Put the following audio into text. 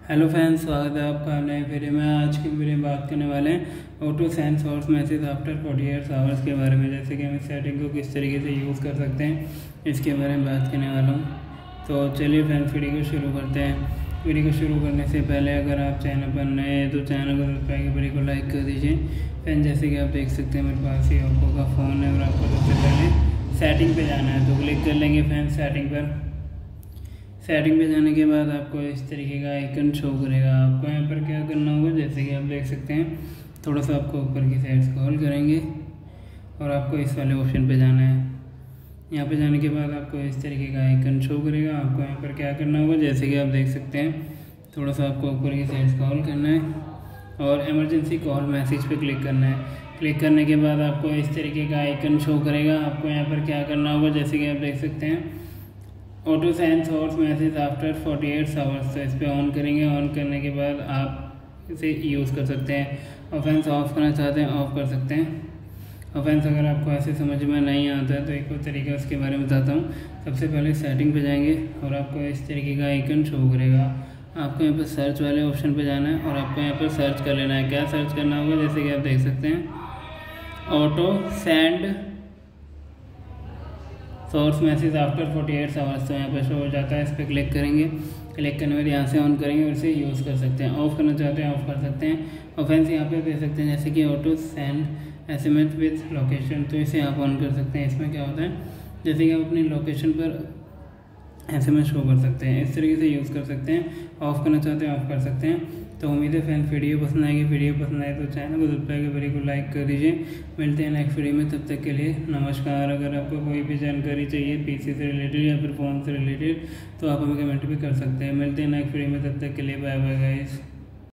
Hello friends, स्वागत है आपका नए वीडियो में। आज की वीडियो में बात करने वाले हैं auto send source message after 48 hours के बारे में। जैसे कि हम इस सेटिंग को किस तरीके से यूज़ कर सकते हैं, इसके बारे में बात करने वाला हूँ। तो चलिए फ्रेंड्स, वीडियो को शुरू करते हैं। वीडियो को शुरू करने से पहले अगर आप चैनल पर नए हैं तो चैनल को सब्सक्राइब कर वीडियो को लाइक कर दीजिए। फ्रेंड, जैसे कि आप देख सकते हैं मेरे पास ही ओप्पो का फ़ोन है और आपको सबसे पहले सेटिंग पे जाना है, तो क्लिक कर लेंगे फ्रेंड्स सेटिंग पर। सेटिंग पे जाने के बाद आपको इस तरीके का आइकन शो करेगा। आपको यहाँ पर क्या करना होगा, जैसे कि आप देख सकते हैं, थोड़ा सा आपको ऊपर की साइड स्क्रॉल करेंगे और आपको इस वाले ऑप्शन पे जाना है। यहाँ पे जाने के बाद आपको इस तरीके का आइकन शो करेगा। आपको यहाँ पर क्या करना होगा, जैसे कि आप देख सकते हैं, थोड़ा सा आपको ऊपर की साइड स्क्रॉल करना है और इमरजेंसी कॉल मैसेज पे क्लिक करना है। क्लिक करने के बाद आपको इस तरीके का आइकन शो करेगा। आपको यहाँ पर क्या करना होगा, जैसे कि आप देख सकते हैं, auto send source message after 48 hours, तो इस पर ऑन करेंगे। ऑन करने के बाद आप इसे यूज़ कर सकते हैं। और फ्रेंड्स, ऑफ करना चाहते हैं ऑफ कर सकते हैं। और फ्रेंड्स, अगर आपको ऐसे समझ में नहीं आता है तो एक और तरीका उसके बारे में बताता हूँ। सबसे पहले सेटिंग पे जाएंगे और आपको इस तरीके का आइकन शो करेगा। आपको यहाँ पर सर्च वाले ऑप्शन पे जाना है और आपको यहाँ पर सर्च कर लेना है। क्या सर्च करना होगा, जैसे कि आप देख सकते हैं, auto send source message after 48 hours, तो यहाँ पर शो हो जाता है। इस पर क्लिक करेंगे। क्लिक करने के बाद यहाँ से ऑन करेंगे और इसे यूज़ कर सकते हैं। ऑफ करना चाहते हैं ऑफ कर सकते हैं। और फ्रेंड्स, यहाँ पे दे सकते हैं जैसे कि auto send SMS with location, तो इसे आप ऑन कर सकते हैं। इसमें क्या होता है, जैसे कि आप अपनी लोकेशन पर SMS शो कर सकते हैं। इस तरीके से यूज़ कर सकते हैं। ऑफ करना चाहते हैं ऑफ कर सकते हैं। तो उम्मीद है फ्रेंड्स वीडियो पसंद आएगी। वीडियो पसंद आए तो चैनल को सब्सक्राइब कर वीडियो को लाइक कर दीजिए। मिलते हैं नेक्स्ट वीडियो में, तब तक के लिए नमस्कार। अगर आपको कोई भी जानकारी चाहिए PC से रिलेटेड या फिर फ़ोन से रिलेटेड तो आप हमें कमेंट भी कर सकते हैं। मिलते हैं नेक्स्ट वीडियो में, तब तक के लिए बाय बाय गाइस।